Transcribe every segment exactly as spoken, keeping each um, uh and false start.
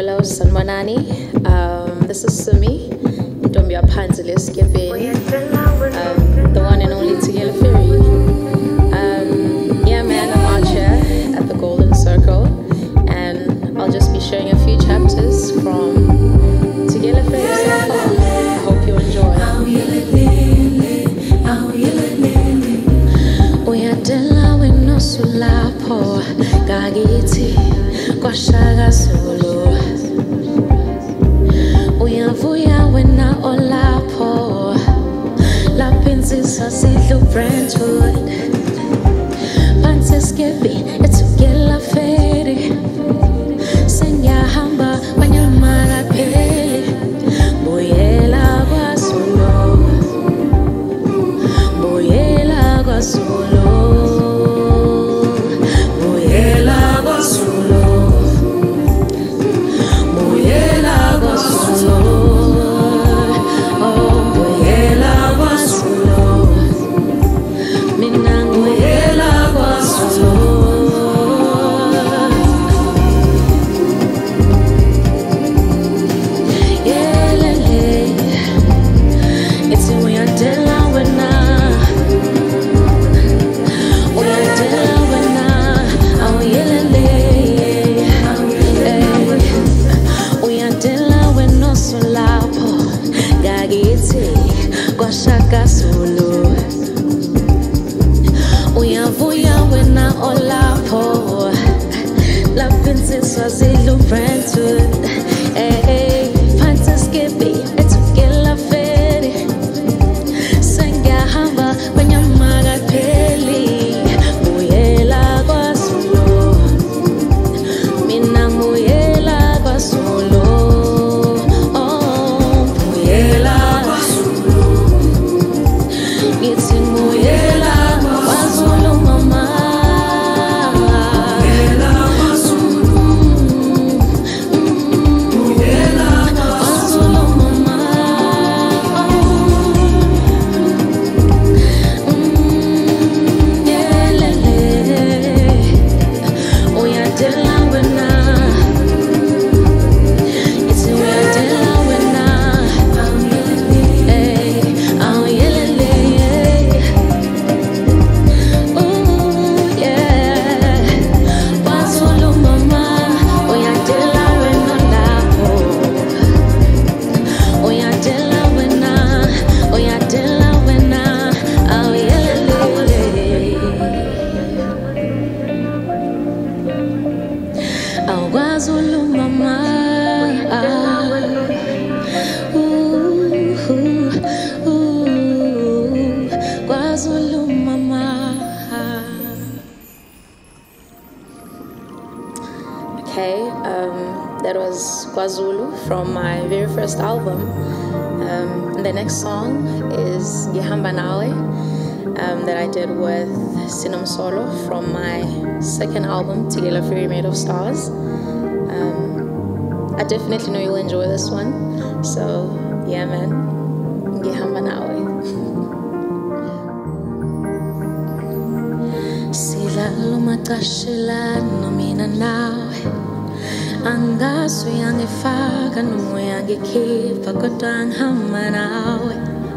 Hello, Sanwanani. Um, this is Sumi. Ntombi yaphansi lesikepeni. Um, the one and only Tigela Ferry. Um, yeah, man, I'm out here at the Golden Circle, and I'll just be sharing a few chapters from Tigela Ferry so far. I hope you enjoy. Uyadela wena sulapho gagithi kwashaka solo. Uyavuya wena olapho lapho insizwa sidlu Brentwood phansi skepi eTugela Ferry sengiyahamba kwanyamala pheli buyela kwaSolo buyela kwaSolo buyela kwaSolo buyela kwaSolo oh buyela kwaSolo mina buyela kwaSolo yelele it's uyadela wena uyadela wena oh yelele uyadela wena solapho gagithi kwashaka solo uyavuya wena olapho lapho insizwa zidlu Brentwood eh phansi skepi eTugela Ferry sengiyahamba kwanyamala pheli buyela kwaSolo mina buyela kwaSolo oh buyela kwaSolo ngithi buyela kwaSolo mama buyela kwaSolo buyela kwaSolo mama yelele uyadela wena it's uyadela wena eh oh yelele ooh yeah kwaSolo mama uyadela wena lapho uyadela wena uyadela wena oh yelele oh kwaZulu mama ooh ooh kwaZulu mama. Okay, um, that was KwaZulu from my very first album. Um, and the next song is Ngihamba Nawe, um, that I did with Sinomsolo from my second album, Tigela Ferry Made of Stars. Um, I definitely know you'll enjoy this one. So, yeah, man, Ngihamba Nawe. Silalo macashelana mina nawe angazi uyangifaka noma uyangikhipha kodwa ngihamba nawe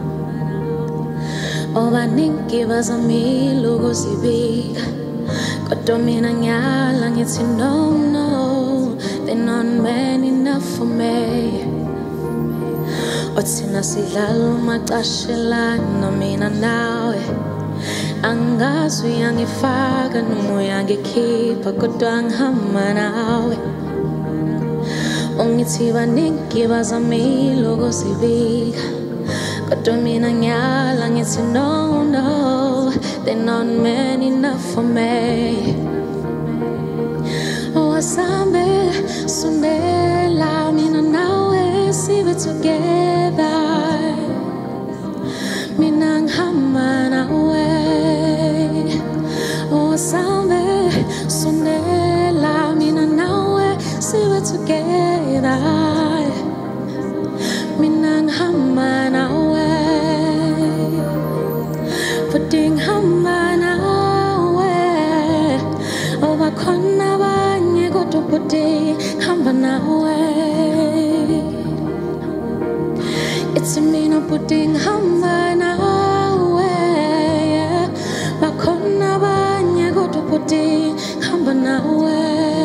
abaningi bazamile ukuzibika kodwa mina ngiyala ngithi no no they're not man enough for me othina sidlala macashelana mina nawe angazi uyangifaka noma uyangikhipha kodwa ngihamba nawe ungithi baningi bazamile ukuzibika kodwa mina ngiyala ngithi no no they're not man enough for me owasambe sundela mina nawe sibe together mina ngihamba nawe owasambe sundela mina nawe sibe together mina ngihamba nawe futhi ngihamba nawe obakhona abanye kodwa futhi ngihamba nawe putting hamba nawe, bakhona abanye kodwa putting hamba nawe.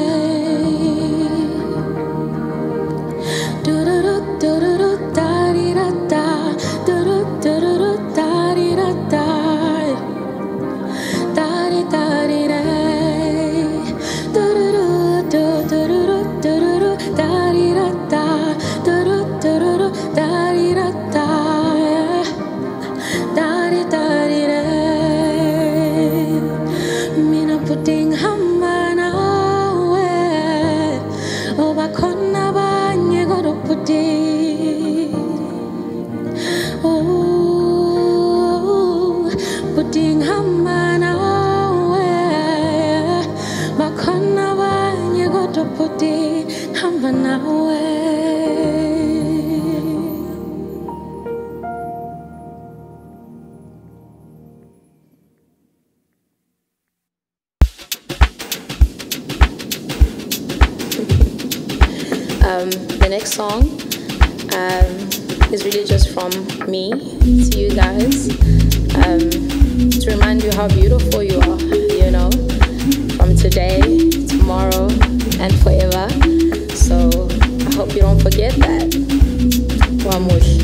Um, the next song um, is really just from me to you guys, um, to remind you how beautiful you are, you know, from today, tomorrow, and forever. So I hope you don't forget that. Wamush.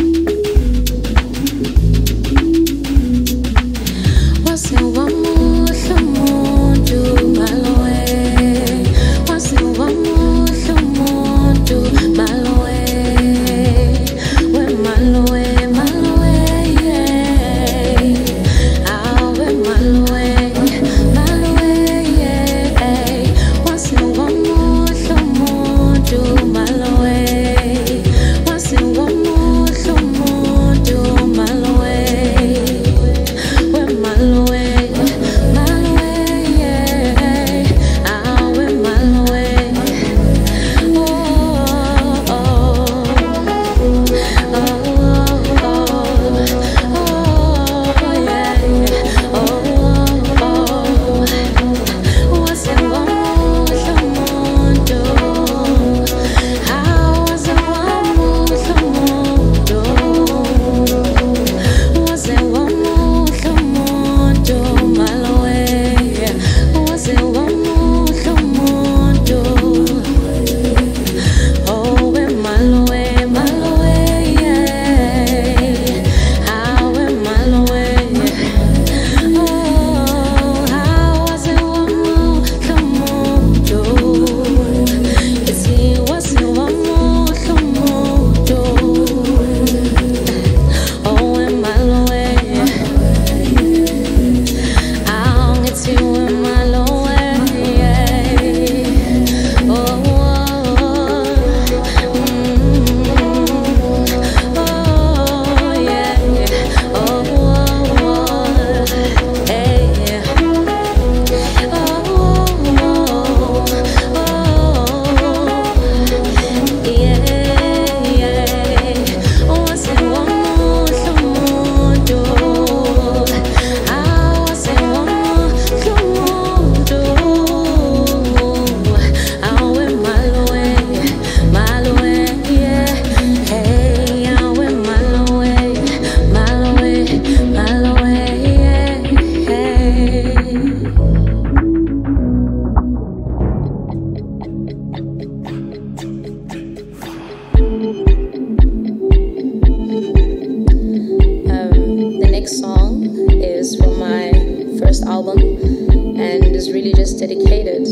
Dedicated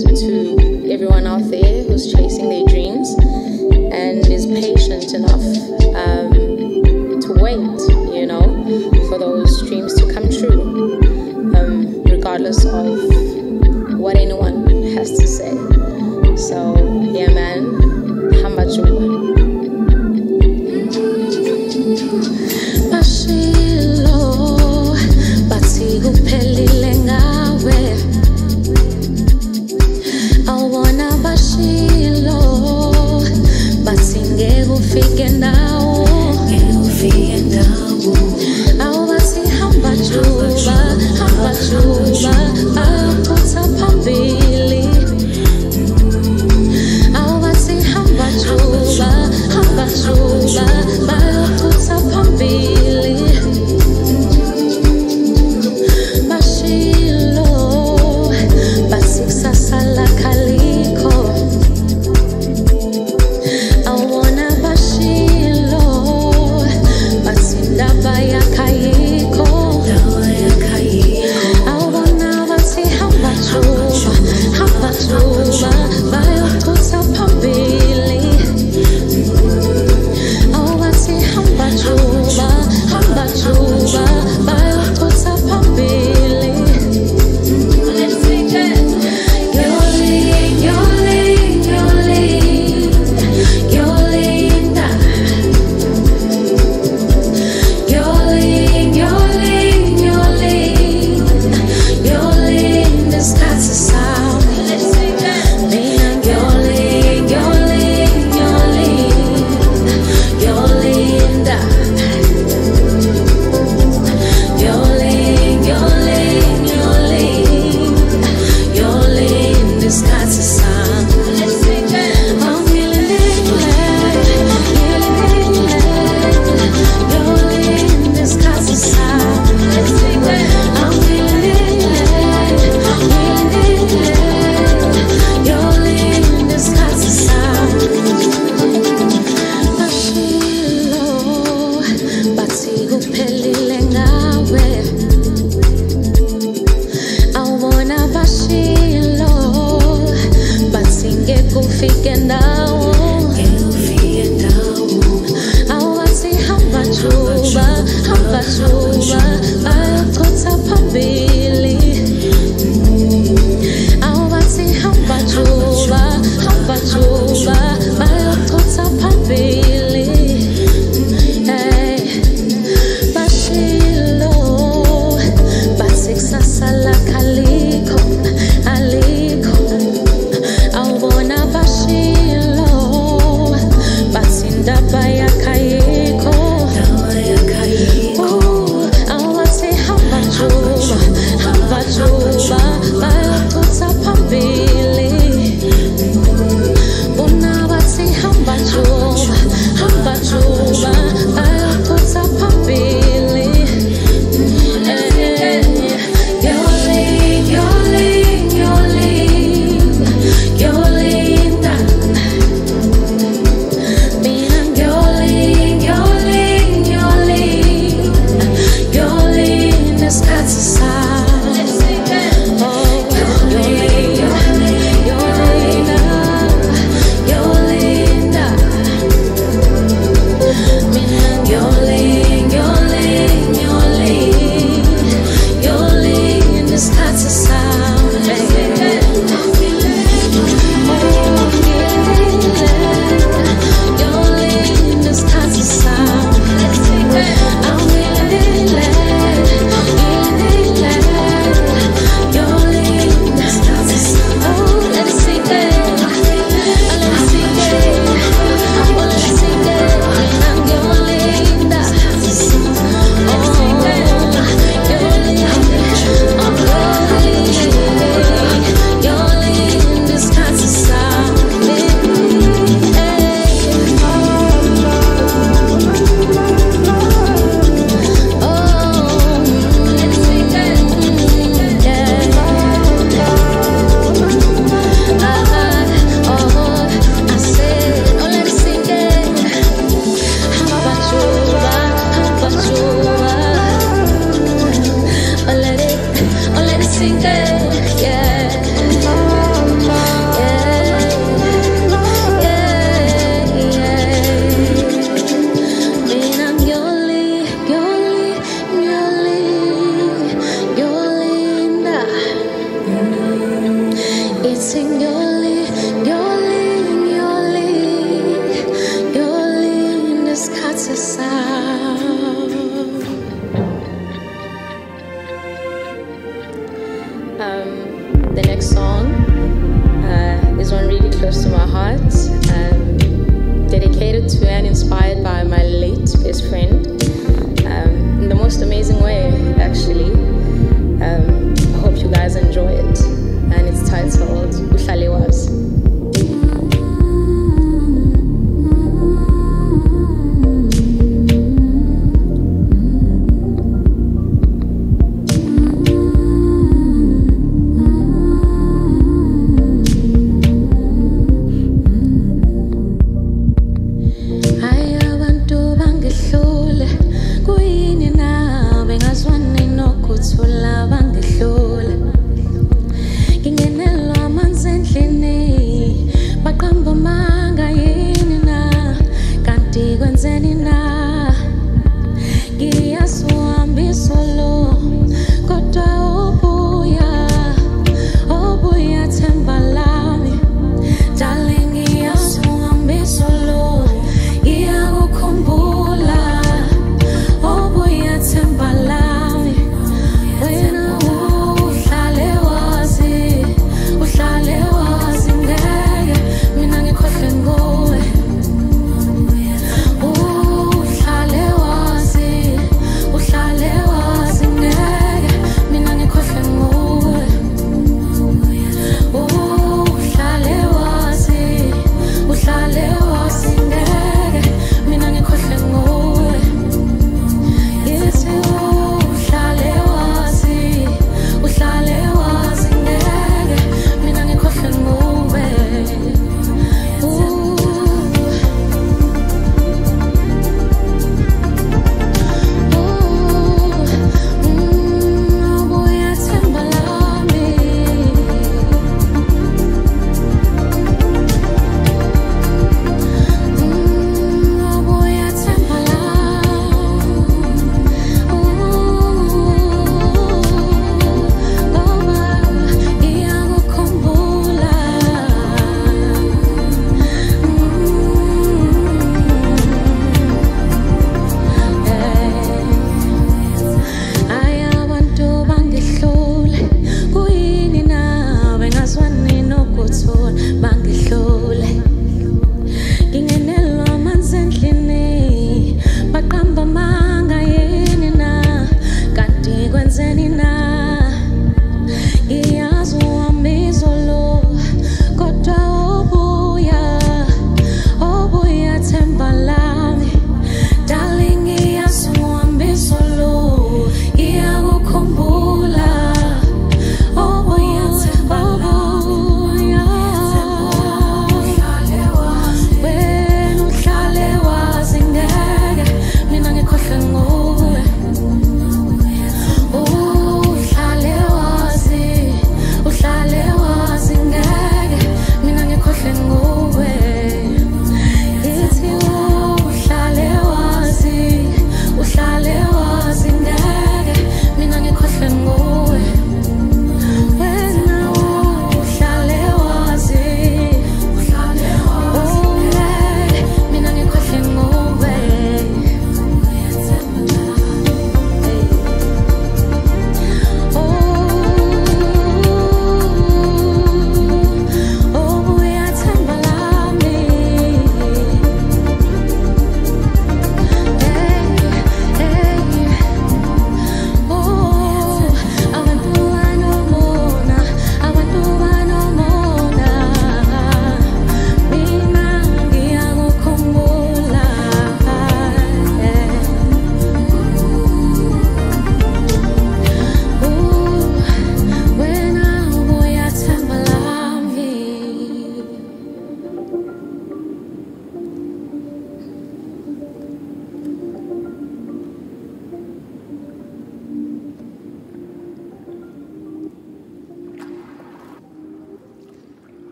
to everyone out there who's chasing their dreams and is patient enough um, to wait, you know, for those dreams to come true, um, regardless of what anyone has to say. So, yeah, man, hamba juba. bashilo bathi ngeke ufike ndawo awathi hamba juba hamba juba bayochotha phambili awathi hamba juba hamba juba bayochotha phambili bashilo bathi kusasa lakho alikho alikho awubona bashilo bathi indaba yakho ayikho awathi hamba juba hamba juba bayochotha phambili bona bathi hamba juba hamba juba bayochotha phambili Um, the next song uh, is one really close to my heart, um, dedicated to and inspired by my late best friend, um, in the most amazing way, actually. Um, I hope you guys enjoy it, and it's titled Uhlaliwazi.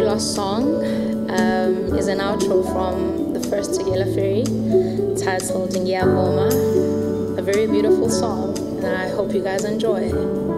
last song um, is an outro from the first Tugela Ferry titled Ngiyavuma, a very beautiful song, and I hope you guys enjoy it.